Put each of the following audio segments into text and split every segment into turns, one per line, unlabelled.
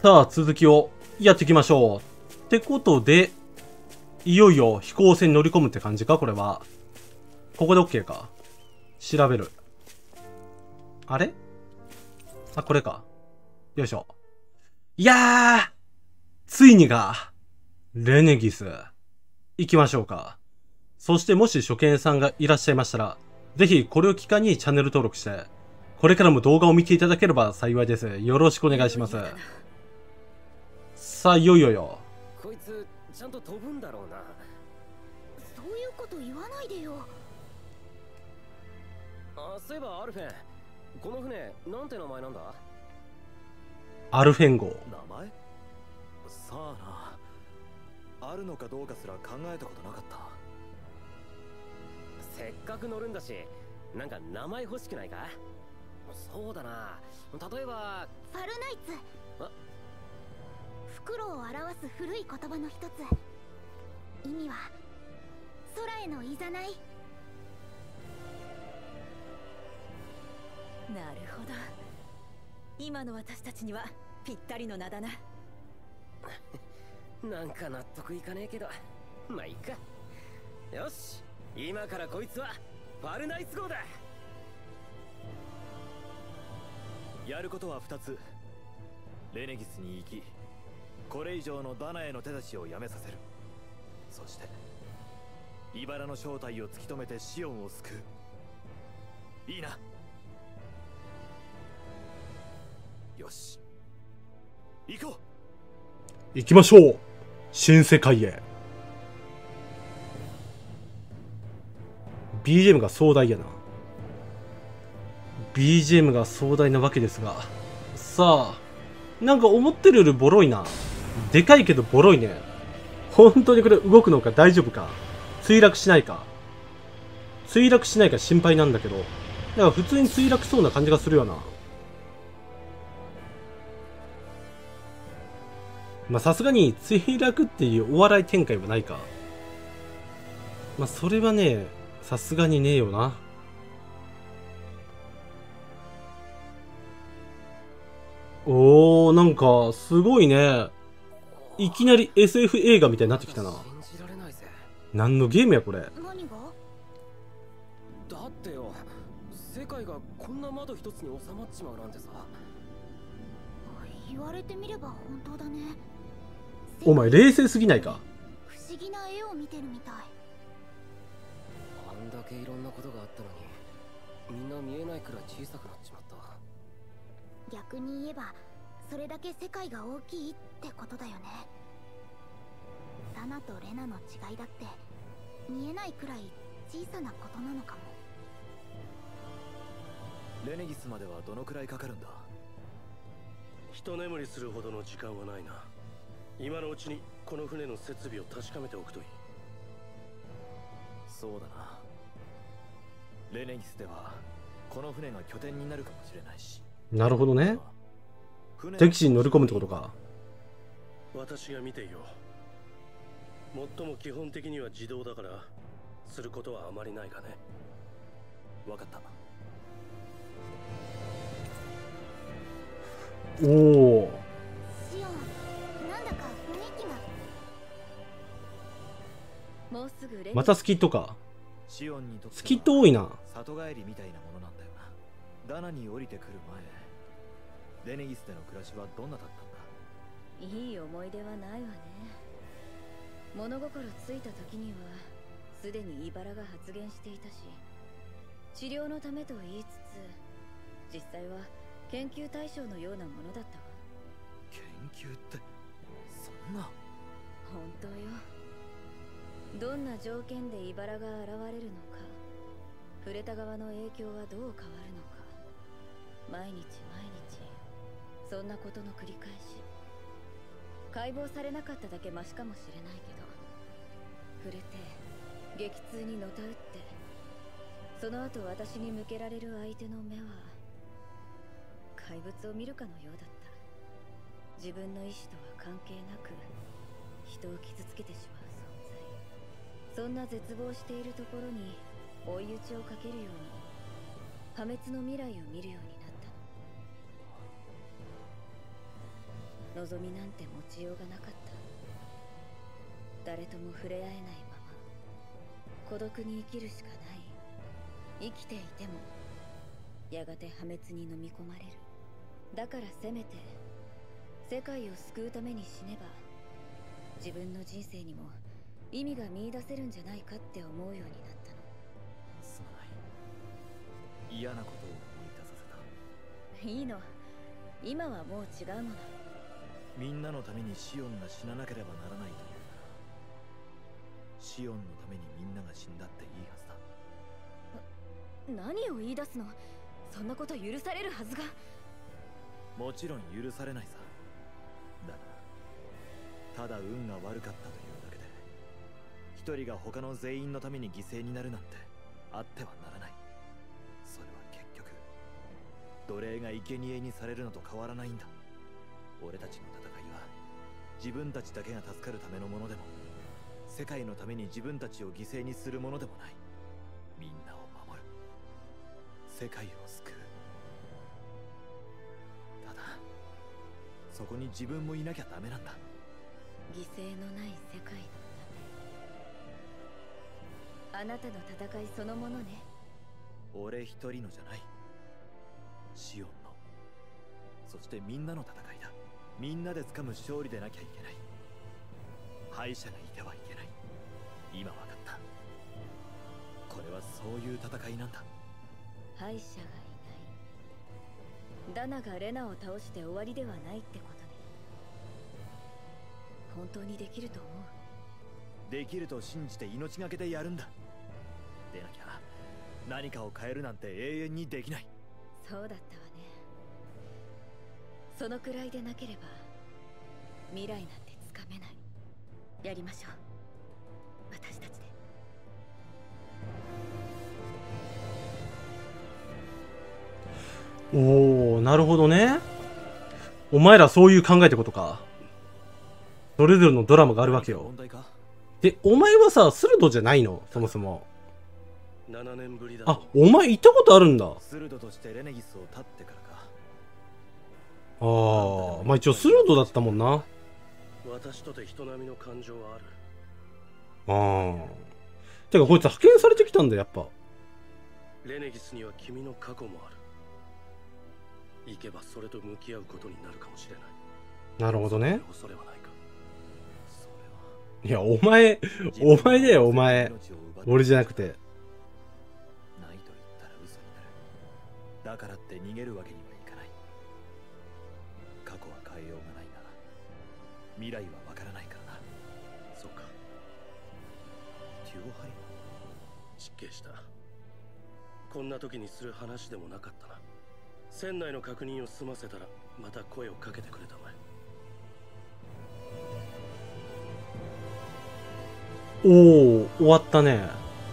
さあ、続きをやっていきましょう。ってことで、いよいよ飛行船に乗り込むって感じかこれは。ここで OK か。調べる。あれあ、これか。よいしょ。いやーついにが、レネギス。行きましょうか。そしてもし初見さんがいらっしゃいましたら、ぜひこれを機会にチャンネル登録して、これからも動画を見ていただければ幸いです。よろしくお願いします。さあ、いよいよよ。
こいつちゃんと飛ぶんだろうな。
そういうこと言わないでよ。
あ、そういえばアルフェン、この船なんて名前なんだ？
アルフェン号。
名前？さあな。あるのかどうかすら考えたことなかった。
せっかく乗るんだし、なんか名前欲しくないか？そうだな、例えば
ファルナイツ。袋を表す古い言葉の一つ。意味は空へのいざない。
なるほど。今の私たちにはぴったりの名だな。
なんか納得いかねえけど、まあいいか。よし、今からこいつはファルナイツ号だ。
やることは2つ。レネギスに行き、これ以上のダナへの手出しをやめさせる。そして茨の正体を突き止めてシオンを救う。いいな。よし、行こう。
行きましょう。新世界へ。BGM が壮大やな。BGM が壮大なわけですが、さあ、なんか思ってるよりボロいな。でかいけどボロいね。本当にこれ動くのか大丈夫か。墜落しないか。墜落しないか心配なんだけど、だから普通に墜落そうな感じがするよな。まあさすがに墜落っていうお笑い展開はないか。まあそれはね、さすがにねえよな。おー、なんかすごいね。いきなり SF 映画みたいになってきたな。
信じられないぜ。
何のゲームやこれ。
何が？
だってよ、世界がこんな窓一つに収まっちまうなんてさ。
言われてみれば本当だね。
お前冷静すぎないか。
不思議な絵を見てるみたい。
あんだけいろんなことがあったのに、みんな見えないくらい小さくなっちまった。
逆に言えばそれだけ世界が大きいってことだよね。ダナとレナの違いだって見えないくらい小さなことなのかも。
レネギスまではどのくらいかかるんだ？
一眠りするほどの時間はないな。今のうちにこの船の設備を確かめておくといい。
そうだな。レネギスではこの船が拠点になるかもしれないし。
なるほどね。敵地に乗り込むってことか。
私が見ていよう。最も基本的には自動だからすることはあまりないがね。
わかった。
おお。
シオン、なんだか雰囲気が。
もうすぐレネ
またスキットか。
シオンにとっては
スキット多いな。
里帰りみたいなものなんだよな。ダナに降りてくる前、レネギスでの暮らしはどんなだったんだ？
いい思い出はないわね。物心ついた時にはすでに茨が発現していたし、治療のためと言いつつ実際は研究対象のようなものだったわ。
研究ってそんな。
本当よ。どんな条件で茨が現れるのか、触れた側の影響はどう変わるのか、毎日毎日そんなことの繰り返し。解剖されなかっただけマシかもしれないけど、触れて激痛にのたうって、その後私に向けられる相手の目は怪物を見るかのようだった。自分の意志とは関係なく人を傷つけてしまう存在。そんな絶望しているところに追い打ちをかけるように破滅の未来を見るようになったの。 望みなんて持ちようがなかった。誰とも触れ合えないまま孤独に生きるしかない。生きていてもやがて破滅に飲み込まれる。だからせめて世界を救うために死ねば自分の人生にも意味が見出せるんじゃないかって思うようになったの。
すまない。嫌なことを思い出させた。
いいの、今はもう違うもの。
みんなのためにシオンが死ななければならないというなら、シオンのためにみんなが死んだっていいはずだ。
何を言い出すの。そんなこと許されるはずが。
もちろん許されないさ。だがただ運が悪かったというだけで一人が他の全員のために犠牲になるなんてあってはならない。それは結局奴隷が生贄にされるのと変わらないんだ。俺たちの戦いは自分たちだけが助かるためのものでも世界のために自分たちを犠牲にするものでもない。みんなを守る、世界を救う。ただそこに自分もいなきゃダメなんだ。
犠牲のない世界のため。あなたの戦いそのものね。
俺一人のじゃない、シオンの、そしてみんなの戦いだ。みんなで掴む勝利でなきゃいけない。敗者がいてはいけない。今わかった。これはそういう戦いなんだ。
敗者がいない。ダナがレナを倒して終わりではないってことね。本当にできると思う？
できると信じて命がけでやるんだ。でなきゃ何かを変えるなんて永遠にできない。
そうだったわね。そのくらいでなければ未来なんてつかめない。やりましょう、私たちで。
おー、なるほどね。お前らそういう考えってことか。それぞれのドラマがあるわけよ。
問題か？
で、お前はさ、スルドじゃないの？そもそも。
7年ぶりだ。
あ、お前行ったことあるんだ。
スルドとしてレネギスを立ってからか。
ああ、まあ一応スルドだったもんな。
私とて人並みの感情はある。
ああ。てかこいつ派遣されてきたんだ、やっぱ。
レネギスには君の過去もある。行けばそれと向き合うことになるかもしれない。
なるほどね。
恐れはないか。
そ
いや、お前だよ、お前。俺じゃなくて。
ないと言ったら嘘になる。だからって逃げるわけにはいかない。過去は変えようがないが、未来はわからないからな。
そうか。
テュオハリ
失敬した。こんな時にする話でもなかったな。船内の確認を済ませたらまた声をかけてくれたまえ。
おお、終わったね。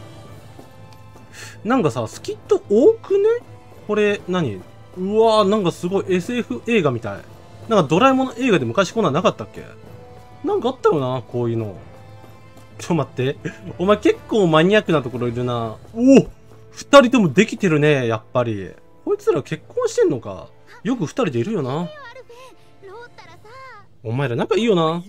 なんかさ、スキット多くね？これ何？うわー、なんかすごい SF 映画みたい。なんかドラえもんの映画で昔こんなんなかったっけ？なんかあったよな、こういうの。ちょっと待って。お前結構マニアックなところいるな。おお、二人ともできてるね、やっぱり。こいつら結婚してんのか。よく二人でいるよな。お前ら仲いいよな。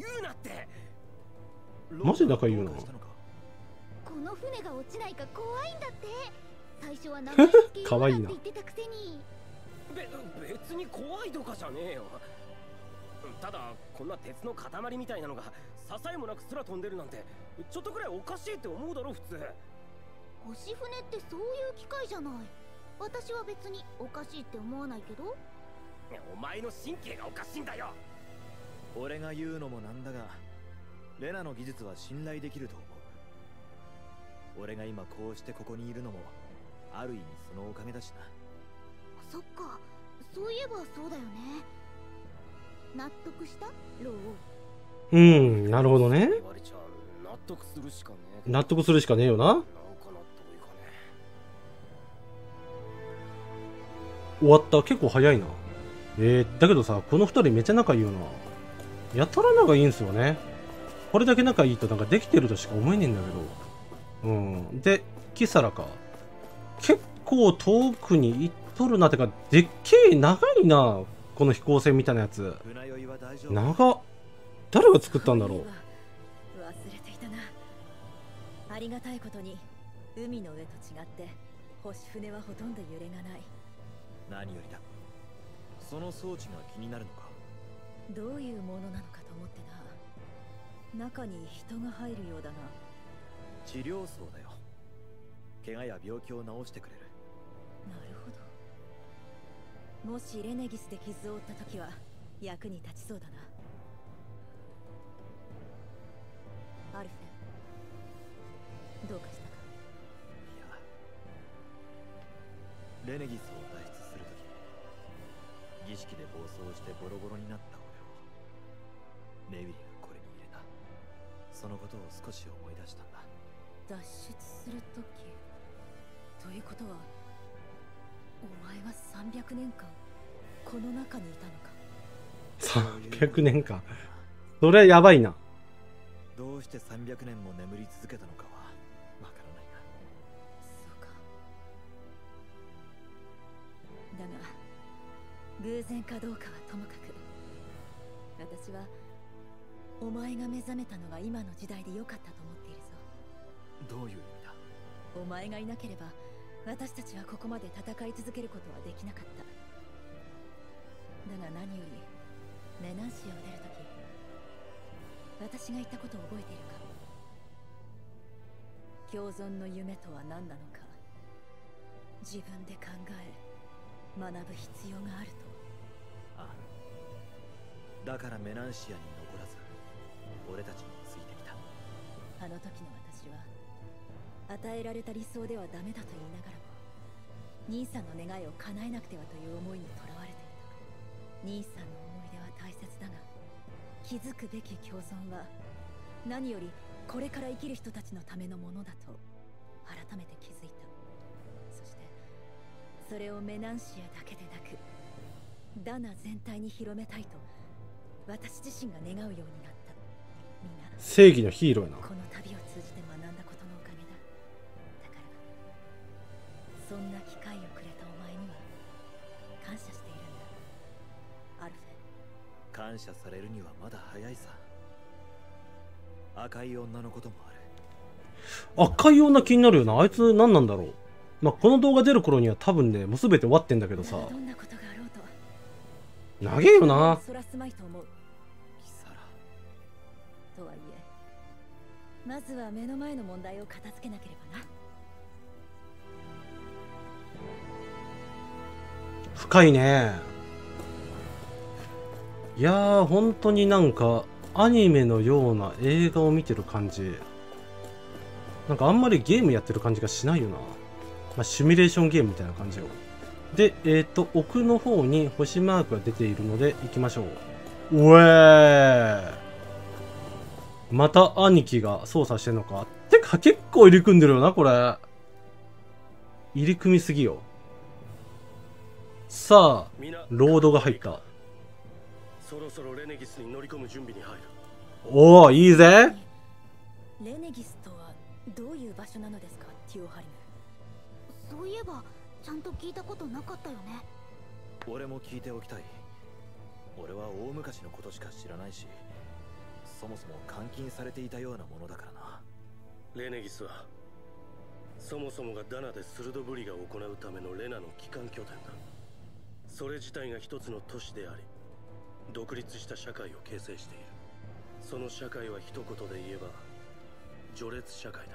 マジで仲いいよな。
この船が落ちないか怖いんだって。最初は名前付けようなんて言ってたくせに。
別に怖いとかじゃねえよ。ただこんな鉄の塊みたいなのが支えもなく空飛んでるなんてちょっとくらいおかしいって思うだろ普通。
星船ってそういう機械じゃない。私は別におかしいって思わないけど。
お前の神経がおかしいんだよ。
俺が言うのもなんだが、レナの技術は信頼できると思う。俺が今こうしてここにいるのもある意味そのおかげだしな。
そっか、そういえばそうだよね。納得した？ロー。
なるほどね。
言われちゃ納得するしかねえ。
納得するしかねえよな。
なんか納得いかね
終わった。結構早いな。だけどさ、この二人めっちゃ仲いいよな。やたら仲いいんすよね。これだけ仲いいとなんかできてるとしか思えねえんだけど。で、キサラか。結構遠くに行っとるな。てか、でっけえ長いな。ここの飛行船みたいなやつ。
船酔いは大丈夫。
長っ。誰が作ったんだろう。
忘れていたな。ありがたいことに海の上と違って星船はほとんど揺れがない。
何よりだ。その装置が気になるのか。
どういうものなのかと思ってな。中に人が入るようだな。
治療層だよ。怪我や病気を治してくれる。
なるほど。もしレネギスで傷を負った時は役に立ちそうだな。アルフェ、どうかしたか。
いや、レネギスを脱出するとき、儀式で暴走してボロボロになった俺をネビリがこれに入れた。そのことを少し思い出したんだ。
脱出するときということは、お前は300年間この中にいたのか。
300年間。それはやばいな。
どうして300年も眠り続けたのかはわからないな。
そうか。だが偶然かどうかはともかく、私はお前が目覚めたのが今の時代で良かったと思っているぞ。
どういう意味だ。
お前がいなければ私たちはここまで戦い続けることはできなかった。だが何よりメナンシアを出るとき、私が言ったことを覚えているか。共存の夢とは何なのか、自分で考え学ぶ必要があると。
ああ、だからメナンシアに残らず俺たちについてきた。
あの時の私は与えられた理想ではダメだと言いながらも、兄さんの願いを叶えなくてはという思いにとらわれていた。兄さんの思い出は大切だが、気づくべき共存は何よりこれから生きる人たちのためのものだと改めて気づいた。そしてそれをメナンシアだけでなくダナ全体に広めたいと私自身が願うようになった。みんな
正義のヒーローやな。
この旅を通じて学んだことのおかげだ。だからそんな機会をくれたお前には感謝しているんだ、アルフェ。
感謝されるにはまだ早いさ。赤い女のこともある。
赤い女気になるよな。あいつ何なんだろう。まあ、この動画出る頃には多分ね、もう全て終わってんだけどさ。
どんなことがあろうと
長えよな。
そらすまいと思う。
キサラ。
とはいえ、まずは目の前の問題を片付けなければな。
深いね。いやー、本当になんかアニメのような映画を見てる感じ。なんかあんまりゲームやってる感じがしないよな。まあ、シミュレーションゲームみたいな感じよ。で、奥の方に星マークが出ているので行きましょう。うえー。また兄貴が操作してんのか。てか結構入り組んでるよな、これ。入り組みすぎよ。さあ、ロードが入った。
そろそろレネギスに乗り込む準備に入る。
おお、いいぜ。
レネギスとはどういう場所なのですか、ティオハリム。
そういえばちゃんと聞いたことなかったよね。
俺も聞いておきたい。俺は大昔のことしか知らないし、そもそも監禁されていたようなものだからな。
レネギスはそもそもがダナでスルドブリが行うためのレナの帰還拠点だ。それ自体が一つの都市であり、独立した社会を形成している。その社会は一言で言えば序列社会だ。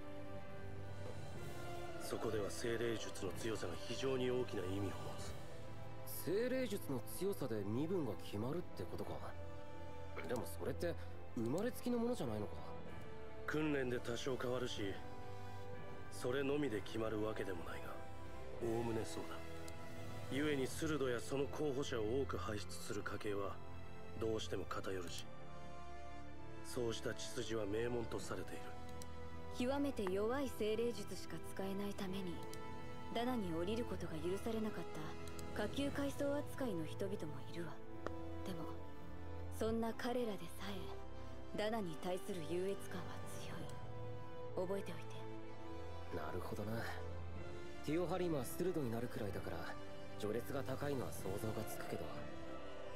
そこでは精霊術の強さが非常に大きな意味を持つ。
精霊術の強さで身分が決まるってことか。でもそれって生まれつきのものじゃないのか。
訓練で多少変わるし、それのみで決まるわけでもないが、おおむねそうだ。故にスルドやその候補者を多く輩出する家系はどうしても偏るし、そうした血筋は名門とされている。
極めて弱い精霊術しか使えないためにダナに降りることが許されなかった下級階層扱いの人々もいるわ。でもそんな彼らでさえダナに対する優越感は強い。覚えておいて。
なるほどな。ティオハリムはスルドになるくらいだから序列が高いのは想像がつくけど、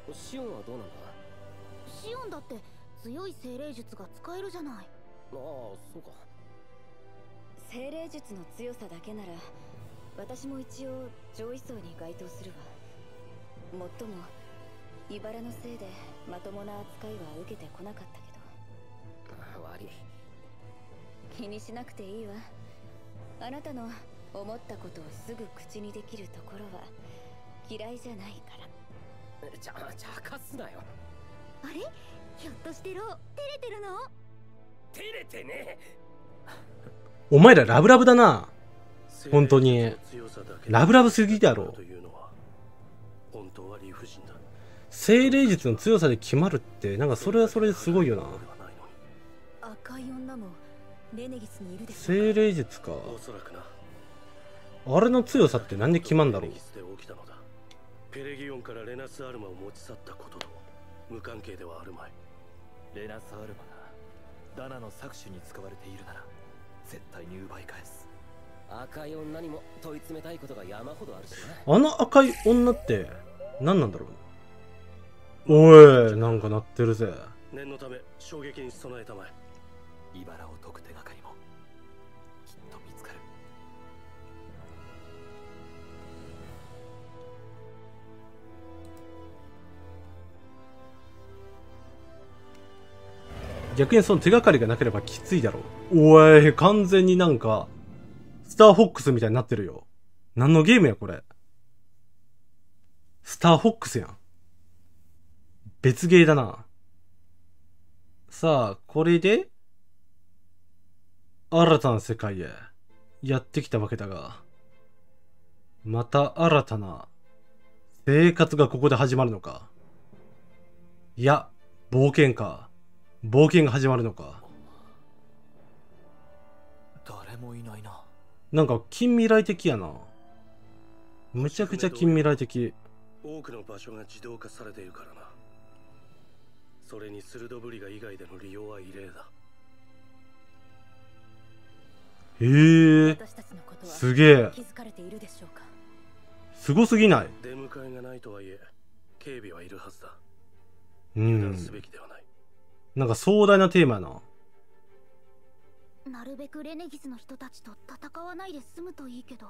シオンはどうなんだ？
シオンだって強い精霊術が使えるじゃない。
ああ、そうか。
精霊術の強さだけなら私も一応上位層に該当するわ。もっとも茨のせいでまともな扱いは受けてこなかったけど。
悪い。
気にしなくていいわ。あなたの思ったことをすぐ口にできるところは嫌いじゃないから。
茶化すなよ。
あれ、ひょっとしてロー照れてるの？
照れてね。
お前らラブラブだな。本当にラブラブすぎだろ。
本当は理不尽だ。
精霊術の強さで決まるってなんかそれはそれですごいよな。
赤い女もレネギスにいるでしょ。
精霊術か。
おそらくな。
あれの強さってなんで決まんだろう。
ペレギオンからレナスアルマを持ち去ったことと無関係ではあるまい。
レナスアルマがダナの搾取に使われているなら絶対に奪い返す。
赤い女にも問い詰めたいことが山ほどあるしな。
あの赤い女って何なんだろう。おい、なんか鳴ってるぜ。
念のため衝撃に備えたまえ。
茨を解く手がかりもきっと見つかる。
逆にその手がかりがなければきついだろう。おい、完全になんかスターフォックスみたいになってるよ。何のゲームやこれ。スターフォックスやん。別ゲーだな。さあ、これで新たな世界へやってきたわけだが、また新たな生活がここで始まるのか。いや、冒険か。冒険が始まるのか。
誰もいないな。
なんか近未来的やな。むちゃくちゃ近未来的。
多くの場所が自動化されているからな。それに鋭ぶりが以外での利用は異例だ。
へえ、すげえ。すごすぎない？
出迎えがないとはいえ警備はいるはずだ。
うん
油断すべきではない。
なんか壮大なテーマやな。
なるべくレネギスの人たちと戦わないで済むといいけど。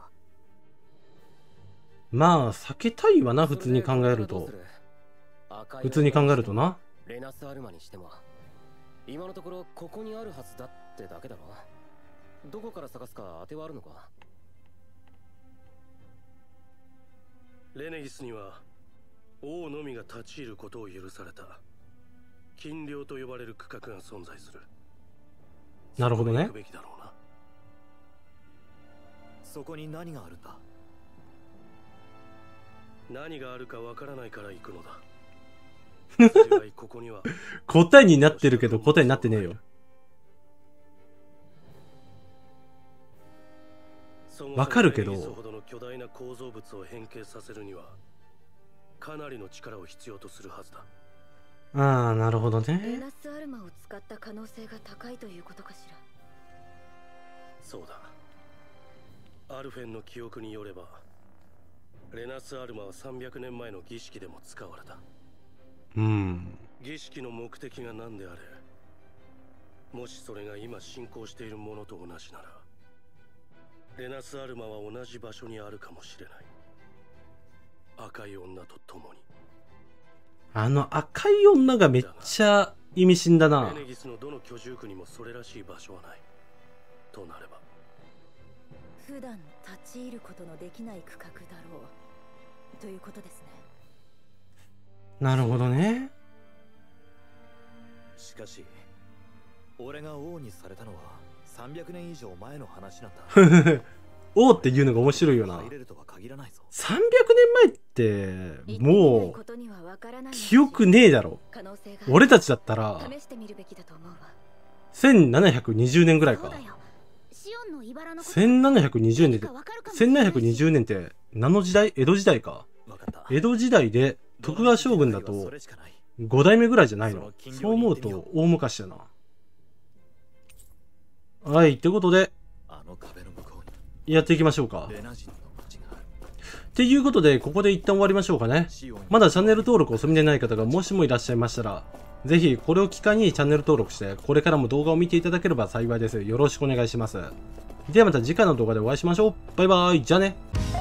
まあ避けたいわな、普通に考えると。普通に考えるとな。
レナスアルマにしても今のところここにあるはずだってだけだろ。どこから探すか当てはあるのか？
レネギスには王のみが立ち入ることを許された禁領と呼ばれる区画が存在する。
なるほどね。
そこに何があるんだ？
何があるかわからないから行くのだ。ここには
答えになってるけど答えになってねえよ。わかるけど。
そほどの巨大な構造物を変形させるにはかなりの力を必要とするはずだ。
ああ、なるほど
レ
ね。
ナスアルマを使った可能性が高いということかしら。
そうだ。アルフェンの記憶によればレナスアルマは300年前の儀式でも使われた。儀式の目的が何であれ、もしそれが今進行しているものと同じならレナスアルマは同じ場所にあるかもしれない。赤い女と共に。
あの赤い女がめっちゃ意味深だな。
レネギスのどの居住区にもそれらしい場所はないとなれば、
普段立ち入ることのできない区画だろうということですね。
なるほどね。
しかし俺が王にされたのは300年以上前の話なんだ。
王っていうのが面白いよな。300年前ってもう記憶ねえだろ。俺たちだったら1720年ぐらいか。1720年で1720年って何の時代？江戸時代か。江戸時代で徳川将軍だと5代目ぐらいじゃないの？そう思うと大昔だな。はい、ってことでやっていきましょうか。 っていうことで、ここで一旦終わりましょうかね。まだチャンネル登録お済みでない方がもしもいらっしゃいましたら、ぜひこれを機会にチャンネル登録して、これからも動画を見ていただければ幸いです。よろしくお願いします。ではまた次回の動画でお会いしましょう。バイバーイ。じゃあね。